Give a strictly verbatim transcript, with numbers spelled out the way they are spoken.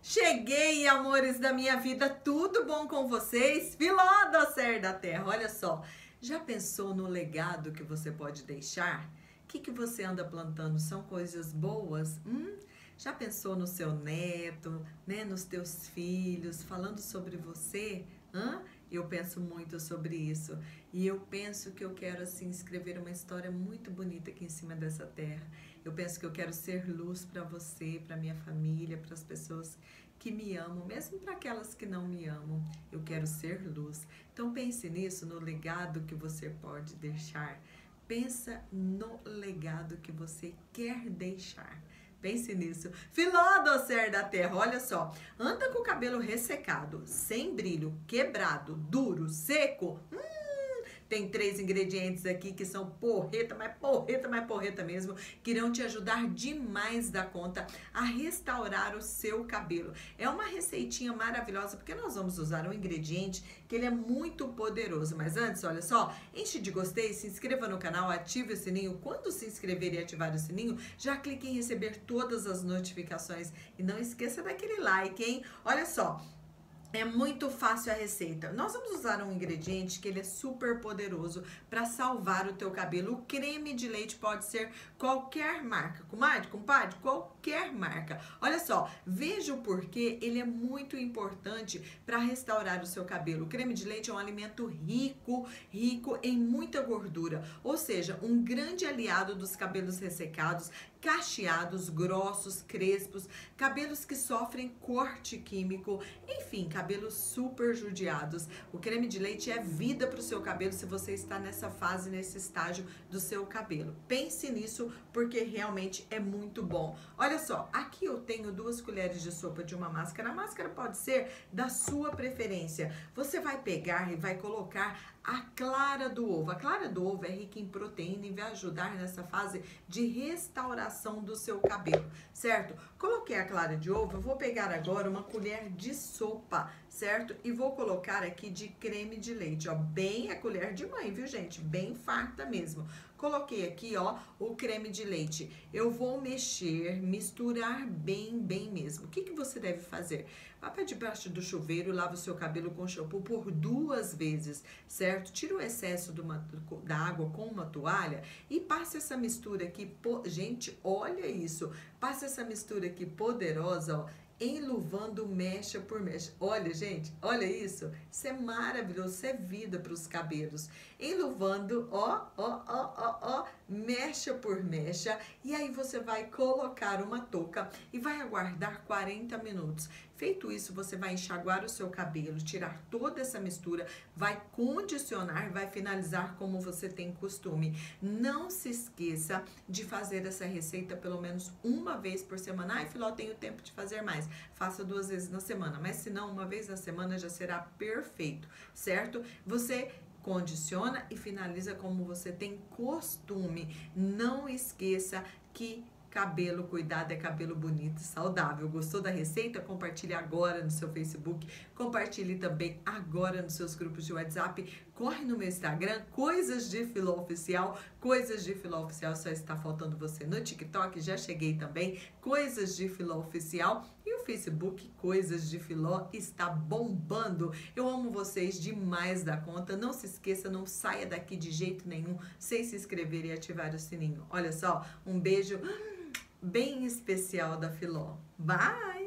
Cheguei, amores da minha vida, tudo bom com vocês? Filó do Ser da Terra, olha só, já pensou no legado que você pode deixar? O que, que você anda plantando? São coisas boas? Hum? Já pensou no seu neto, né, nos teus filhos, falando sobre você? Hã? Eu penso muito sobre isso e eu penso que eu quero assim escrever uma história muito bonita aqui em cima dessa terra. Eu penso que eu quero ser luz para você, para minha família, para as pessoas que me amam, mesmo para aquelas que não me amam. Eu quero ser luz. Então pense nisso, no legado que você pode deixar. Pensa no legado que você quer deixar. Pense nisso. Filó do Ser da Terra, olha só. Anda com o cabelo ressecado, sem brilho, quebrado, duro, seco. Hum, tem três ingredientes aqui que são porreta, mas porreta, mas porreta mesmo, que irão te ajudar demais da conta a restaurar o seu cabelo. É uma receitinha maravilhosa, porque nós vamos usar um ingrediente que ele é muito poderoso. Mas antes, olha só, enche de gostei, se inscreva no canal, ative o sininho. Quando se inscrever e ativar o sininho, já clique em receber todas as notificações. E não esqueça daquele like, hein? Olha só. É muito fácil a receita. Nós vamos usar um ingrediente que ele é super poderoso para salvar o teu cabelo. O creme de leite pode ser qualquer marca. Comadre, compadre, qualquer marca. Olha só, veja o porquê ele é muito importante para restaurar o seu cabelo. O creme de leite é um alimento rico, rico em muita gordura. Ou seja, um grande aliado dos cabelos ressecados, cacheados, grossos, crespos, cabelos que sofrem corte químico, enfim, cabelos super judiados. O creme de leite é vida para o seu cabelo se você está nessa fase, nesse estágio do seu cabelo. Pense nisso porque realmente é muito bom. Olha só, aqui eu tenho duas colheres de sopa de uma máscara. A máscara pode ser da sua preferência. Você vai pegar e vai colocar a clara do ovo. A clara do ovo é rica em proteína e vai ajudar nessa fase de restauração do seu cabelo, certo? Coloquei a clara de ovo, eu vou pegar agora uma colher de sopa, certo? E vou colocar aqui de creme de leite, ó, bem a colher de mãe, viu, gente? Bem farta mesmo. Coloquei aqui, ó, o creme de leite. Eu vou mexer, misturar bem, bem mesmo. O que que você deve fazer? Vá para debaixo do chuveiro, lava o seu cabelo com shampoo por duas vezes, certo? Tira o excesso de uma, da água com uma toalha e passe essa mistura aqui. Gente, olha isso. Passe essa mistura aqui poderosa, ó, enluvando mecha por mecha. Olha, gente, olha isso. Isso é maravilhoso, isso é vida para os cabelos. Enluvando, ó, ó, ó, ó, ó, mecha por mecha. E aí você vai colocar uma touca e vai aguardar quarenta minutos. Feito isso, você vai enxaguar o seu cabelo, tirar toda essa mistura, vai condicionar, vai finalizar como você tem costume. Não se esqueça de fazer essa receita pelo menos uma vez por semana. Ai, Filó, tenho tempo de fazer mais. Faça duas vezes na semana, mas se não, uma vez na semana já será perfeito, certo? Você condiciona e finaliza como você tem costume. Não esqueça que cabelo cuidado é cabelo bonito e saudável. Gostou da receita? Compartilhe agora no seu Facebook. Compartilhe também agora nos seus grupos de WhatsApp. Corre no meu Instagram, Coisas de Filó Oficial. Coisas de Filó Oficial, só está faltando você no TikTok. Já cheguei também, Coisas de Filó Oficial. E o Facebook, Coisas de Filó, está bombando. Eu amo vocês demais da conta. Não se esqueça, não saia daqui de jeito nenhum sem se inscrever e ativar o sininho. Olha só, um beijo bem especial da Filó. Bye!